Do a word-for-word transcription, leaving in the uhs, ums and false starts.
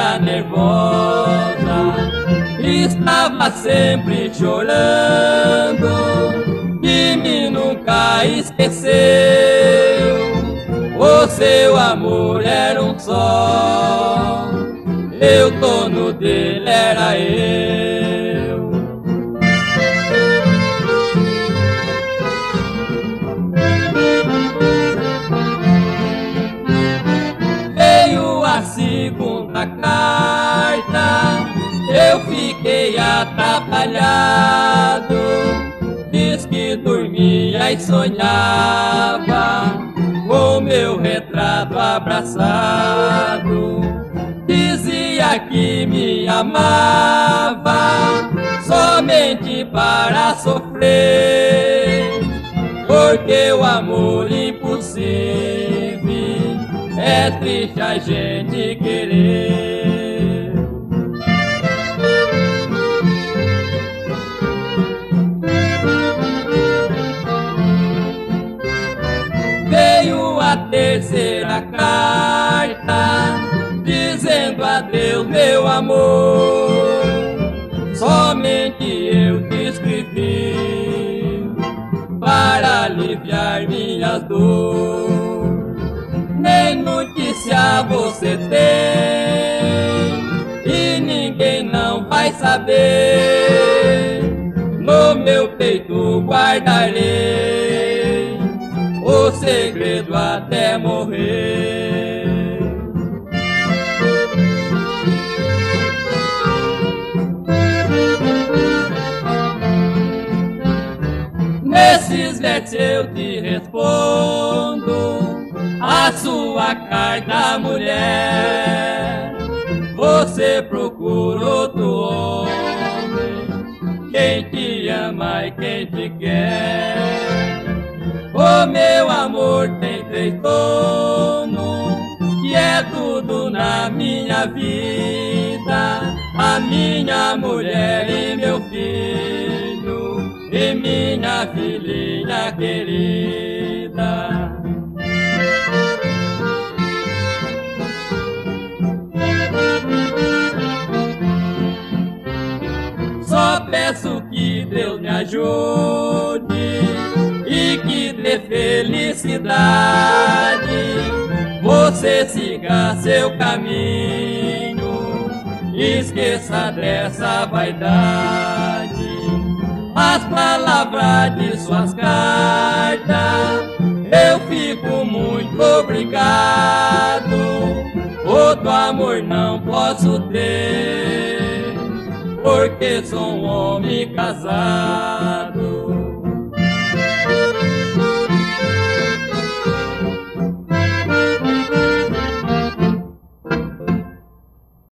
era nervosa, estava sempre chorando, de mim nunca esqueceu. O seu amor era um só, eu dono dele era eu. Veio a segunda carta, eu fiquei atrapalhado. Diz que dormia e sonhava com meu retrato abraçado. Dizia que me amava somente para sofrer, porque o amor impossível é triste a gente querer. Veio a terceira carta, dizendo adeus meu amor, somente eu te escrevi para aliviar minhas dores. Nem notícia você tem e ninguém não vai saber. No meu peito guardarei o segredo até morrer. Nesses versos eu te respondo a sua carta, mulher. Você procura outro homem, quem te ama e quem te quer. O meu amor tem três donos, que é tudo na minha vida: a minha mulher e meu filho, e minha filhinha querida. Só peço que Deus me ajude e que dê felicidade. Você siga seu caminho, esqueça dessa vaidade. As palavras de suas cartas, eu fico muito obrigado. Outro amor não posso ter, porque sou um homem casado.